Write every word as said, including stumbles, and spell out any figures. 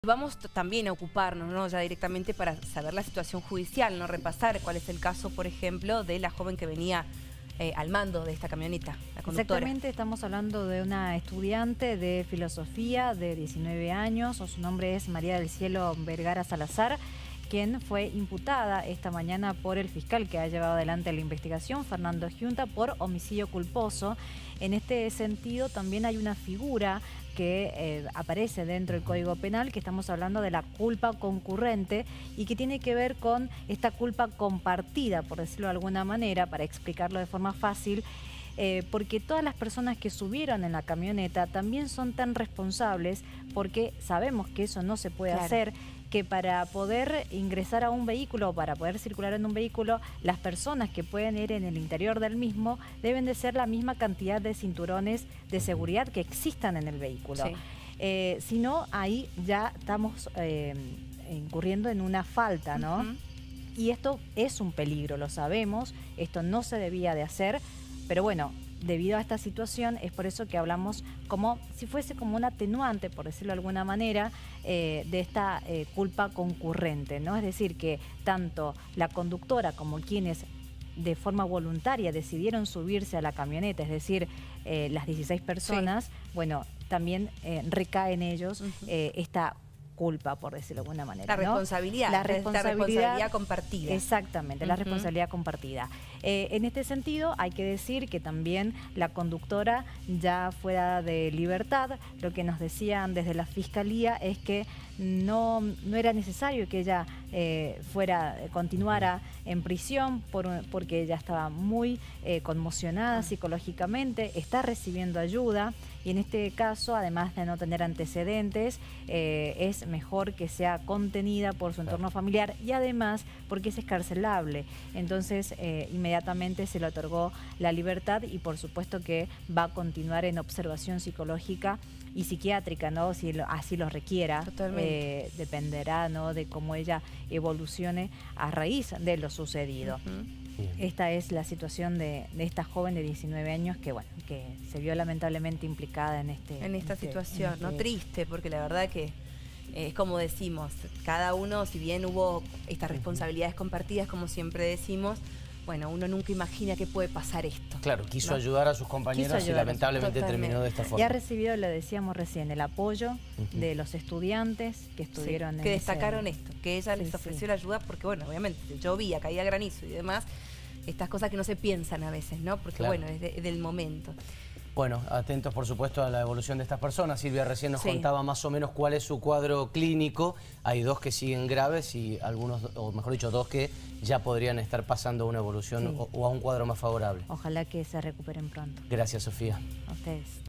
Vamos también a ocuparnos, ¿no?, ya directamente para saber la situación judicial, no repasar cuál es el caso, por ejemplo, de la joven que venía eh, al mando de esta camioneta, la conductora. Exactamente, estamos hablando de una estudiante de filosofía de diecinueve años, su nombre es María del Cielo Vergara Salazar, quien fue imputada esta mañana por el fiscal que ha llevado adelante la investigación, Fernando Giunta, por homicidio culposo. En este sentido, también hay una figura que eh, aparece dentro del Código Penal, que estamos hablando de la culpa concurrente y que tiene que ver con esta culpa compartida, por decirlo de alguna manera, para explicarlo de forma fácil, eh, porque todas las personas que subieron en la camioneta también son tan responsables, porque sabemos que eso no se puede Claro. hacer, que para poder ingresar a un vehículo o para poder circular en un vehículo, las personas que pueden ir en el interior del mismo deben de ser la misma cantidad de cinturones de seguridad que existan en el vehículo. Sí. Eh, si no, ahí ya estamos eh, incurriendo en una falta, ¿no? Uh-huh. Y esto es un peligro, lo sabemos, esto no se debía de hacer, pero bueno, debido a esta situación es por eso que hablamos como si fuese como un atenuante, por decirlo de alguna manera, eh, de esta eh, culpa concurrente, ¿no? Es decir, que tanto la conductora como quienes de forma voluntaria decidieron subirse a la camioneta, es decir, eh, las dieciséis personas, sí. bueno, también eh, recae en ellos uh-huh. eh, esta culpa, por decirlo de alguna manera. La ¿no? responsabilidad, la responsabilidad, la responsabilidad compartida. Exactamente, uh-huh. la responsabilidad compartida. Eh, en este sentido, hay que decir que también la conductora ya fuera de libertad, lo que nos decían desde la Fiscalía es que no, no era necesario que ella eh, fuera, continuara en prisión por, porque ella estaba muy eh, conmocionada psicológicamente, está recibiendo ayuda y en este caso, además de no tener antecedentes, eh, es mejor que sea contenida por su entorno familiar y además porque es excarcelable. Entonces, eh, inmediatamente se le otorgó la libertad y por supuesto que va a continuar en observación psicológica y psiquiátrica, ¿no? Si lo, así lo requiera. Eh, dependerá, ¿no?, de cómo ella evolucione a raíz de lo sucedido. Uh-huh. Esta es la situación de, de esta joven de diecinueve años que, bueno, que se vio lamentablemente implicada en este en esta en este, situación, en ¿no? este... Triste, porque la verdad que eh, es como decimos, cada uno, si bien hubo estas responsabilidades compartidas, como siempre decimos, bueno, uno nunca imagina que puede pasar esto. Claro, quiso ¿no? ayudar a sus compañeros y lamentablemente totalmente. terminó de esta forma. Y ha recibido, lo decíamos recién, el apoyo uh-huh. de los estudiantes que estuvieron sí, en que destacaron ese... esto, que ella sí, les ofreció sí. la ayuda porque, bueno, obviamente llovía, caía granizo y demás, estas cosas que no se piensan a veces, ¿no? Porque, claro. bueno, es, de, es del momento. Bueno, atentos por supuesto a la evolución de estas personas. Silvia recién nos sí. contaba más o menos cuál es su cuadro clínico. Hay dos que siguen graves y algunos, o mejor dicho, dos que ya podrían estar pasando a una evolución sí. o, o a un cuadro más favorable. Ojalá que se recuperen pronto. Gracias, Sofía. A ustedes.